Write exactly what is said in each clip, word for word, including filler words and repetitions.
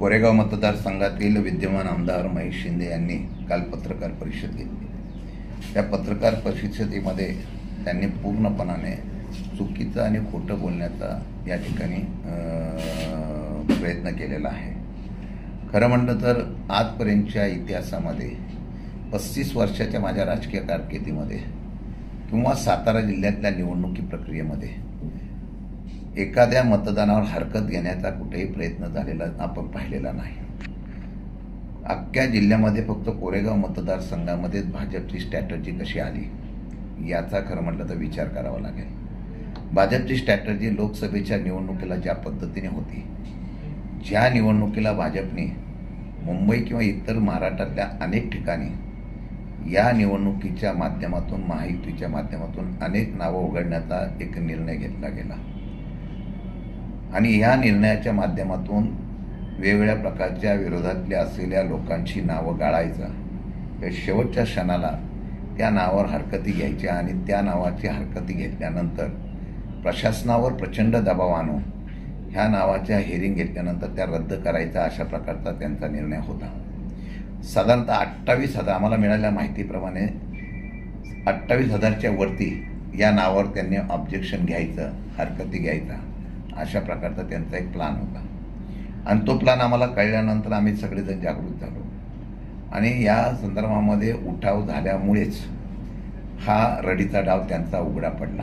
कोरेगाव मतदारसंघातील विद्यमान आमदार महेश शिंदे यांनी काल पत्रकार परिषद घेतली। त्या पत्रकार परिषदेमध्ये त्यांनी पूर्णपणाने चुकीचं आणि खोटं बोलण्याचा या ठिकाणी प्रयत्न केलेला आहे। खरं म्हटलं तर आजपर्यंतच्या इतिहासामध्ये पस्तीस वर्षाच्या माझ्या राजकीय कारकिर्दीमध्ये किंवा सातारा जिल्ह्यातल्या निवडणुकी प्रक्रियेमध्ये एखाद्या मतदानावर हरकत घेण्याचा कुठेही प्रयत्न झालेला आपण पाहिलेला नाही। अख्ख्या जिल्ह्यामध्ये फक्त कोरेगाव मतदारसंघामध्ये भाजपची स्ट्रॅटर्जी कशी आली याचा खरं म्हटलं तर विचार करावा लागेल। भाजपची स्ट्रॅटर्जी लोकसभेच्या निवडणुकीला ज्या पद्धतीने होती, ज्या निवडणुकीला भाजपने मुंबई किंवा इतर महाराष्ट्रातल्या अनेक ठिकाणी या निवडणुकीच्या माध्यमातून महायुतीच्या माध्यमातून अनेक नावं उघडण्याचा एक निर्णय घेतला गेला आणि या निर्णयाच्या माध्यमातून वेगवेगळ्या प्रकारच्या विरोधातल्या असलेल्या लोकांची नावं गाळायचं, शेवटच्या क्षणाला त्या नावावर हरकती घ्यायच्या आणि त्या नावाची हरकती घेतल्यानंतर प्रशासनावर प्रचंड दबाव आणून ह्या नावाच्या हिअरिंग घेतल्यानंतर त्या रद्द करायचा, अशा प्रकारचा त्यांचा निर्णय होता। साधारणतः अठ्ठावीस हजार आम्हाला मिळालेल्या माहितीप्रमाणे अठ्ठावीस हजारच्या वरती या नावावर त्यांनी ऑब्जेक्शन घ्यायचं, हरकती घ्यायचा, अशा प्रकारचा त्यांचा एक प्लान होता आणि तो प्लान आम्हाला कळल्यानंतर आम्ही सगळेजण जागृत झालो आणि या संदर्भामध्ये उठाव झाल्यामुळेच हा रडीचा डाव त्यांचा उघडा पडला।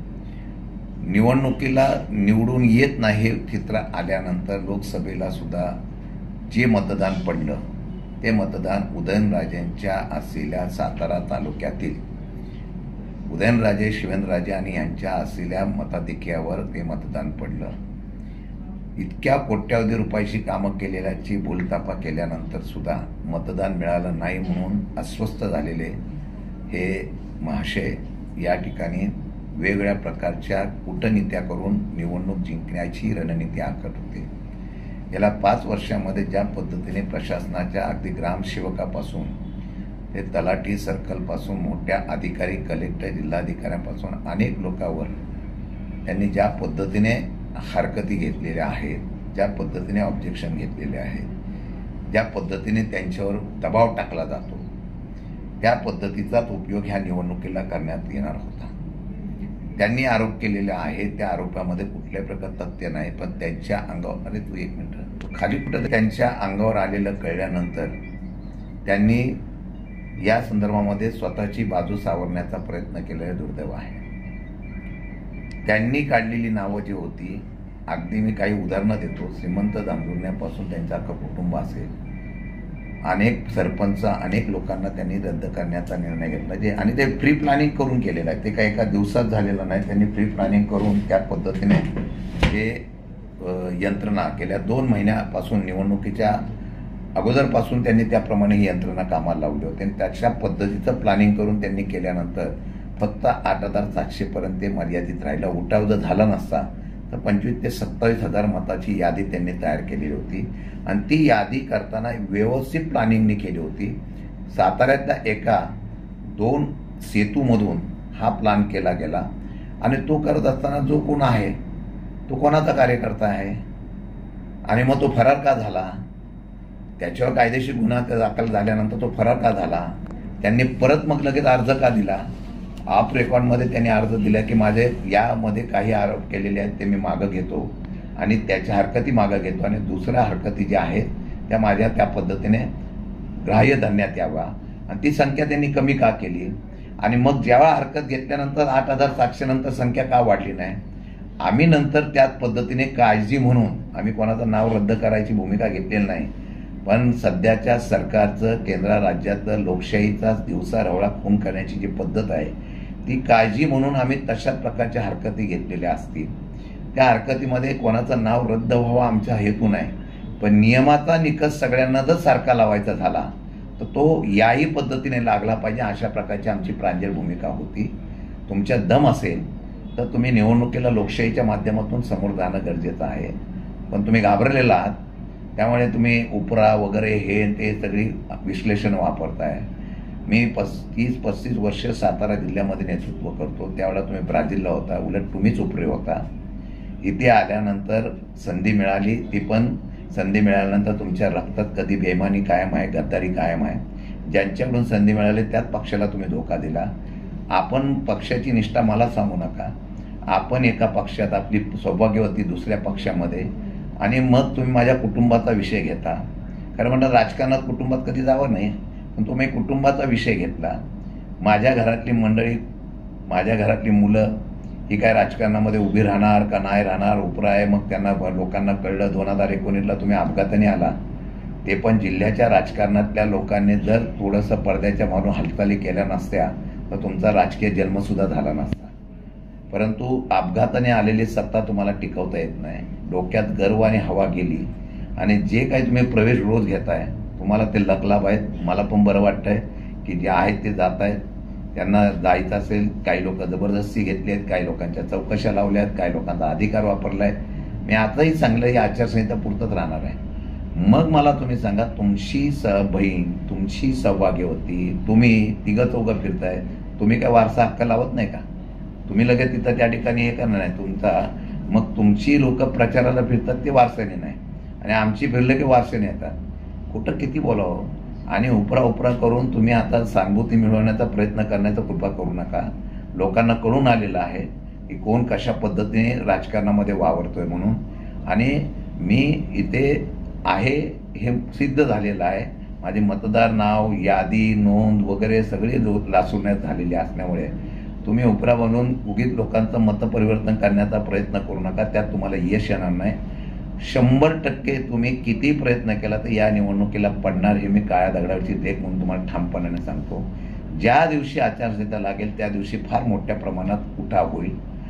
निवडणुकीला निवडून येत नाही चित्र आल्यानंतर लोकसभेला सुद्धा जे मतदान पडलं ते मतदान उदयनराजेंच्या असलेल्या सातारा तालुक्यातील उदयनराजे, शिवेंद्रराजे आणि यांच्या असलेल्या मताधिक्यावर ते मतदान पडलं। इतक्या कोट्यावधी रुपयाची कामं केलेल्याची भूलथापा केल्यानंतर सुद्धा मतदान मिळालं नाही म्हणून अस्वस्थ झालेले हे महाशय या ठिकाणी वेगवेगळ्या प्रकारच्या कूटनीत्या करून निवडणूक जिंकण्याची रणनीती आखत होते। गेल्या पाच वर्षामध्ये ज्या पद्धतीने प्रशासनाच्या अगदी ग्रामसेवकापासून ते तलाठी सर्कलपासून मोठ्या अधिकारी, कलेक्टर, जिल्हाधिकाऱ्यांपासून अनेक लोकांवर त्यांनी ज्या पद्धतीने हरकती घेतलेल्या आहेत, ज्या पद्धतीने ऑब्जेक्शन घेतलेले आहेत, ज्या पद्धतीने त्यांच्यावर दबाव टाकला जातो, त्या पद्धतीचाच उपयोग ह्या निवडणुकीला करण्यात येणार होता। त्यांनी आरोप केलेले आहेत, त्या आरोपामध्ये कुठल्याही प्रकार तथ्य नाही, पण त्यांच्या अंगावर अरे तू एक मिनिट खाली कुठं त्यांच्या अंगावर आलेलं कळल्यानंतर त्यांनी या संदर्भामध्ये स्वतःची बाजू सावरण्याचा प्रयत्न केलेला दुर्दैव आहे। त्यांनी काढलेली नावं जी होती, अगदी मी काही उदाहरणं देतो, श्रीमंत जांभुर्ण्यापासून त्यांचं अख्खं कुटुंब असेल, अनेक सरपंच, अनेक लोकांना त्यांनी रद्द करण्याचा निर्णय घेतला जे आणि ते प्री प्लॅनिंग करून केलेलं आहे। ते काही एका दिवसात झालेलं नाही, त्यांनी प्री प्लॅनिंग करून त्या पद्धतीने हे यंत्रणा गेल्या दोन महिन्यापासून निवडणुकीच्या अगोदरपासून त्यांनी त्याप्रमाणे ही यंत्रणा कामाला लावली होती आणि त्याच्या पद्धतीचं प्लॅनिंग करून त्यांनी केल्यानंतर फक्त आठ हजार सातशेपर्यंत ते मर्यादित राहिलं। उठाव जर झाला नसता तर पंचवीस ते सत्तावीस हजार मताची यादी त्यांनी तयार केलेली होती आणि ती यादी करताना व्यवस्थित प्लॅनिंगने केली होती। साताऱ्यातल्या एका दोन सेतूमधून हा प्लॅन केला गेला आणि तो करत असताना जो कोण आहे तो कोणाचा कार्यकर्ता आहे आणि मग तो फरार का झाला, त्याच्यावर कायदेशीर गुन्हा दाखल झाल्यानंतर तो फरार का झाला, त्यांनी परत मग लगेच अर्ज का दिला, ऑफ रेकॉर्डमध्ये त्यांनी अर्ज दिला की माझे यामध्ये काही आरोप केलेले आहेत ते मी मागं घेतो आणि त्याच्या हरकती मागं घेतो आणि दुसऱ्या हरकती ज्या आहेत त्या माझ्या त्या पद्धतीने ग्राह्य धरण्यात यावा आणि ती संख्या त्यांनी कमी का केली आणि मग जेव्हा हरकत घेतल्यानंतर आठ हजार सातशे संख्या का वाढली नाही। आम्ही नंतर त्याच पद्धतीने काळजी म्हणून आम्ही कोणाचं नाव रद्द करायची भूमिका घेतलेली नाही, पण सध्याच्या सरकारचं केंद्र राज्यातलं लोकशाहीचाच दिवसाढवळा खून करण्याची जी पद्धत आहे ती काळजी म्हणून आम्ही तशाच प्रकारच्या हरकती घेतलेल्या असतील। त्या हरकतीमध्ये कोणाचं नाव रद्द व्हावं आमचा हेतू नाही, पण नियमाचा निकष सगळ्यांना जर सारखा लावायचा झाला तर तो याही पद्धतीने लागला पाहिजे, अशा प्रकारची आमची प्रांजळ भूमिका होती। तुमच्यात दम असेल तर तुम्ही निवडणुकीला लोकशाहीच्या माध्यमातून समोर जाणं गरजेचं आहे, पण तुम्ही घाबरलेला आहात त्यामुळे तुम्ही उपरा वगैरे हे ते सगळी विश्लेषण वापरताय। मी पस्तीस पस्तीस वर्ष सातारा जिल्ह्यामध्ये नेतृत्व करतो, त्यावेळेला तुम्ही ब्राझीलला होता, उलट तुम्हीच उपरे होता। इथे आल्यानंतर संधी मिळाली ती पण संधी मिळाल्यानंतर तुमच्या रक्तात कधी बेईमानी कायम आहे, गद्दारी कायम आहे. ज्यांच्याकडून संधी मिळाली त्याच पक्षाला तुम्ही धोका दिला. आपण पक्षाची निष्ठा मला सांगू नका. आपण एका पक्षात आपली सौभाग्यवती दुसऱ्या पक्षामध्ये, आणि मग तुम्ही माझ्या कुटुंबाचा विषय घेता. खरं म्हणतात राजकारणात कुटुंबात कधी जावं नाही, पण तुम्ही कुटुंबाचा विषय घेतला. माझ्या घरातली मंडळी, माझ्या घरातली मुलं ही काय राजकारणामध्ये उभी राहणार का नाही राहणार उपरा आहे. मग त्यांना लोकांना कळलं दोन हजार एकोणीसला तुम्ही अपघाताने आला. ते पण जिल्ह्याच्या राजकारणातल्या लोकांनी जर थोडंसं पडद्याच्या मारून हालचाली केल्या नसत्या तर तुमचा राजकीय जन्मसुद्धा झाला नसता. परंतु अपघाताने आलेली सत्ता तुम्हाला टिकवता येत नाही. डोक्यात गर्व आणि हवा गेली, आणि जे काही तुम्ही प्रवेश रोज घेताय तुम्हाला ते लकलाभ आहेत. मला पण बरं वाटतंय की जे आहेत ते जात आहेत. त्यांना जायचं असेल, काही लोक जबरदस्ती घेतली आहेत, काही लोकांच्या चौकशा लावल्या आहेत, काही लोकांचा अधिकार वापरला आहे. मी आताही चांगलं ही आचारसंहिता पुरतच राहणार आहे. मग मला तुम्ही सांगा, तुमची स बहीण, तुमची सौभाग्यवती, तुम्ही तिघं चौघं फिरताय, तुम्ही काय वारसा हक्क लावत नाही का? तुम्ही लगेच तिथं त्या ठिकाणी हे करणार नाही तुमचा. मग तुमची लोक प्रचाराला फिरतात ते वारसाने नाही, आणि आमची फिरलं की वारसाने येतात. कुठं किती बोलावं, आणि उपरा उपरा करून तुम्ही आता सहानुभूती मिळवण्याचा प्रयत्न करण्याचा कृपा करू नका. लोकांना कळून आलेलं आहे की कोण कशा पद्धतीने राजकारणामध्ये वावरतोय म्हणून, आणि मी इथे आहे हे सिद्ध झालेलं आहे. माझे मतदार नाव, यादी, नोंद वगैरे सगळी लासवण्यात झालेली असल्यामुळे तुम्ही उपरा बनवून उगीच लोकांचं मतपरिवर्तन करण्याचा प्रयत्न करू नका. त्यात तुम्हाला यश येणार नाही. शंभर टक्के तुम्ही किती प्रयत्न केला तर या निवडणुकीला पडणार, हे मी काळ्या दगडावरची लेख म्हणून तुम्हाला ठामपणाने सांगतो. ज्या दिवशी आचारसंहिता लागेल त्या दिवशी फार मोठ्या प्रमाणात उठाव होईल.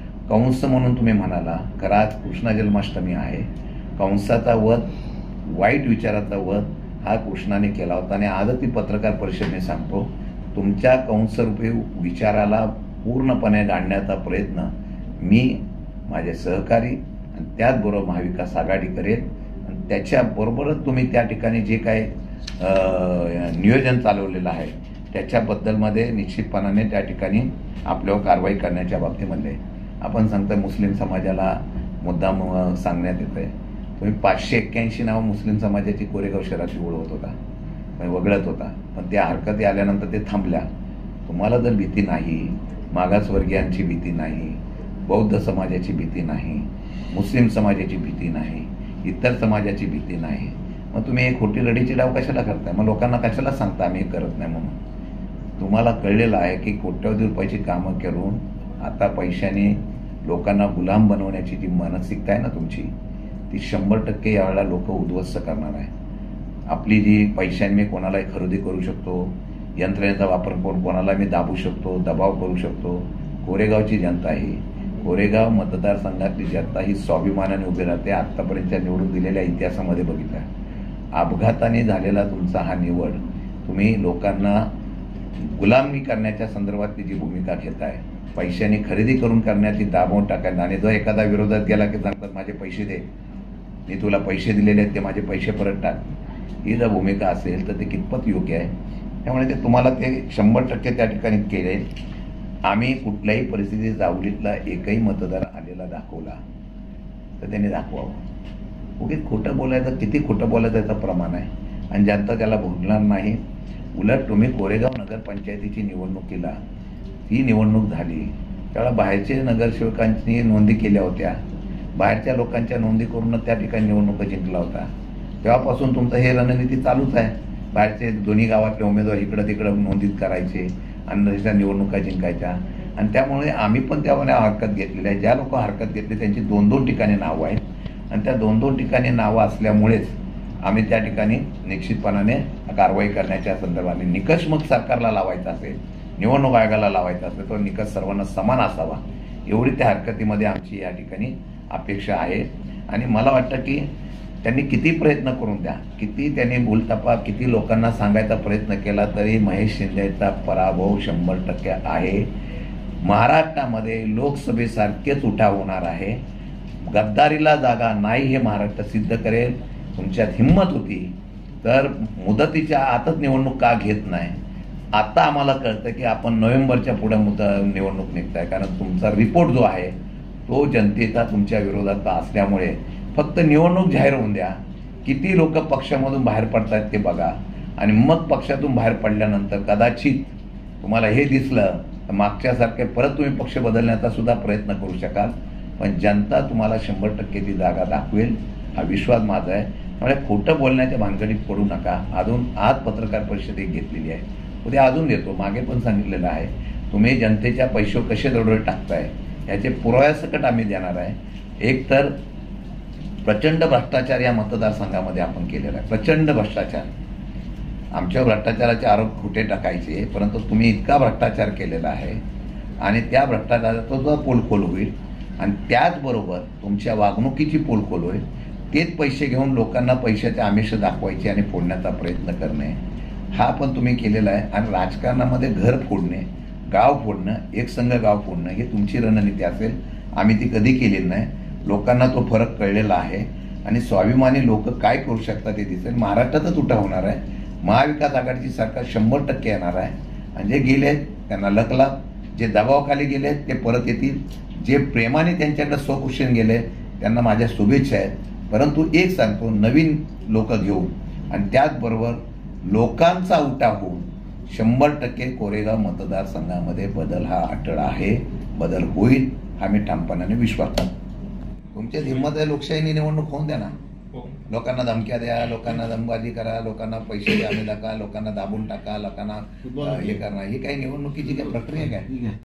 कंस म्हणून तुम्ही म्हणाला, खरं आज कृष्ण जन्माष्टमी आहे. कंसाचा वध, वाईट विचाराचा वध हा कृष्णाने केला होता, आणि आजच ती पत्रकार परिषदेने सांगतो, तुमच्या कंसरूपी विचाराला पूर्णपणे गाडण्याचा प्रयत्न मी, माझे सहकारी आणि त्याचबरोबर महाविकास आघाडी करेल. आणि त्याच्याबरोबरच तुम्ही त्या ठिकाणी जे काय नियोजन चालवलेलं आहे त्याच्याबद्दलमध्ये निश्चितपणाने त्या ठिकाणी आपल्यावर कारवाई करण्याच्या बाबतीमध्ये आपण सांगता. मुस्लिम समाजाला मुद्दाम सांगण्यात येत आहे. तुम्ही पाचशे एक्क्याऐंशी नावं मुस्लिम समाजाची कोरेगाव शहरातली ओळखत होता, पण वगळत होता, पण त्या हरकती आल्यानंतर ते थांबल्या. तुम्हाला जर भीती नाही, मागासवर्गीयांची भीती नाही, बौद्ध समाजाची भीती नाही, मुस्लिम समाजाची भीती नाही, इतर समाजाची भीती नाही, मग तुम्ही एक खोटी रडीची डाव कशाला करताय? मग लोकांना कशाला सांगता आम्ही हे करत नाही म्हणून? तुम्हाला कळलेलं आहे की कोट्यवधी रुपयाची कामं करून आता पैशाने लोकांना गुलाम बनवण्याची जी मानसिकता आहे ना तुमची, ती शंभर टक्के यावेळेला लोक उद्ध्वस्त करणार आहे. आपली जी पैशाने मी कोणालाही खरेदी करू शकतो, यंत्रणेचा वापर करून कोणाला मी दाबू शकतो, दबाव करू शकतो. कोरेगावची जनता ही, कोरेगाव मतदारसंघातली जनता ही स्वाभिमानाने उभी राहते. आत्तापर्यंतच्या निवडून दिलेल्या इतिहासामध्ये बघितला, अपघाताने झालेला तुमचा हा निवड, तुम्ही लोकांना गुलामी करण्याच्या संदर्भातली जी भूमिका घेताय, पैशाने खरेदी करून करण्याची दाबवून टाकायला, आणि जो एखादा विरोधात गेला की सांगतात माझे पैसे दे, मी तुला पैसे दिलेले आहेत ते माझे पैसे परत टाक, ही जर भूमिका असेल तर ते कितपत योग्य आहे? त्यामुळे ते तुम्हाला ते शंभर टक्के त्या ठिकाणी केले. आम्ही कुठल्याही परिस्थितीत जावलीतला एकही मतदार आलेला दाखवला तर त्याने दाखवावं. उगीच खोटं बोलायचं, किती खोटं बोलायचं याचं प्रमाण आहे, आणि जनता त्याला भोगणार नाही. उलट तुम्ही कोरेगाव नगरपंचायतीची निवडणुकीला, ही निवडणूक झाली त्यावेळेला बाहेरचे नगरसेवकांनी नोंदी केल्या होत्या, बाहेरच्या लोकांच्या नोंदी करूनच त्या ठिकाणी निवडणुका जिंकला होता. तेव्हापासून तुमचं हे रणनीती चालूच आहे. बाहेरचे दोन्ही गावातले उमेदवार इकडं तिकडं नोंदीत करायचे आणि त्याच्या निवडणुका जिंकायच्या, आणि त्यामुळे आम्ही पण त्यामध्ये हरकत घेतलेली आहे. ज्या लोक हरकत घेतली त्यांची दोन दोन ठिकाणी नावं आहेत, आणि त्या दोन दोन ठिकाणी नावं असल्यामुळेच आम्ही त्या ठिकाणी निश्चितपणाने कारवाई करण्याच्या संदर्भाने निकष मग सरकारला लावायचा असेल, निवडणूक आयोगाला लावायचा असेल, तो निकष सर्वांना समान असावा, एवढी त्या हरकतीमध्ये आमची या ठिकाणी अपेक्षा आहे. आणि मला वाटतं की त्यांनी किती प्रयत्न करून द्या, किती त्यांनी बोलतापा, किती लोकांना सांगायचा प्रयत्न केला तरी महेश शिंदेचा पराभव शंभर टक्के आहे. महाराष्ट्रामध्ये लोकसभेसारखेच उठाव होणार आहे. गद्दारीला जागा नाही हे महाराष्ट्र सिद्ध करेल. तुमच्यात हिंमत होती तर मुदतीच्या आतच निवडणूक का घेत नाही? आता आम्हाला कळतं की आपण नोव्हेंबरच्या पुढे मुद निवडणूक निघताय, कारण तुमचा रिपोर्ट जो आहे तो जनतेचा तुमच्या विरोधात असल्यामुळे फक्त निवडणूक जाहीर होऊन द्या, किती लोक पक्षामधून बाहेर पडतात ते बघा आणि मग पक्षातून बाहेर पडल्यानंतर कदाचित तुम्हाला हे दिसलं तर मागच्यासारखे परत तुम्ही पक्ष बदलण्याचा सुद्धा प्रयत्न करू शकाल, पण जनता तुम्हाला शंभर टक्के ती जागा दाखवेल हा विश्वास माझा आहे. त्यामुळे खोटं बोलण्याच्या भानगडीत पडू नका. अजून आज पत्रकार परिषद एक घेतलेली आहे, उद्या अजून देतो. मागे पण सांगितलेलं आहे, तुम्ही जनतेच्या पैसे कसे दरोडे टाकताय याचे पुराव्यासकट आम्ही देणार आहे. एक तर प्रचंड भ्रष्टाचार या मतदारसंघामध्ये आपण केलेला आहे, प्रचंड भ्रष्टाचार. आमच्या भ्रष्टाचाराचे आरोप खोटे टाकायचे, परंतु तुम्ही इतका भ्रष्टाचार केलेला आहे आणि त्या भ्रष्टाचाराचा सुद्धा पोलखोल होईल आणि त्याचबरोबर तुमच्या वागणुकीची पोलखोल होईल. तेच पैसे घेऊन लोकांना पैशाचे आमिष दाखवायचे आणि फोडण्याचा प्रयत्न करणे हा पण तुम्ही केलेला आहे. आणि राजकारणामध्ये घर फोडणे, गाव फोडणं, एक संघ गाव फोडणं ही तुमची रणनीती असेल. आम्ही ती कधी केलेली नाही. लोकांना तो फरक कळलेला आहे आणि स्वाभिमानी लोक काय करू शकतात ते दिसेल. महाराष्ट्रातच उठा होणार आहे. महाविकास आघाडीची सरकार शंभर टक्के येणार आहे आणि जे गेले त्यांना लकला, जे दबावाखाली गेले ते परत येतील, जे प्रेमाने त्यांच्याकडे स्वखुशीन गेले त्यांना माझ्या शुभेच्छा आहेत. परंतु एक सांगतो, नवीन लोक घेऊन आणि त्याचबरोबर लोकांचा उठा होऊन शंभर टक्के कोरेगाव मतदारसंघामध्ये बदल हा अटळ आहे, बदल होईल हा मी ठामपणाने विश्वास करतो. तुमच्यात हिंमत आहे, लोकशाहीने निवडणूक होऊन द्या ना. लोकांना धमक्या द्या, लोकांना दमबाजी करा, लोकांना पैसे द्यावे नका, लोकांना दाबून टाका, लोकांना हे करा, ही काही निवडणुकीची काही प्रक्रिया काय?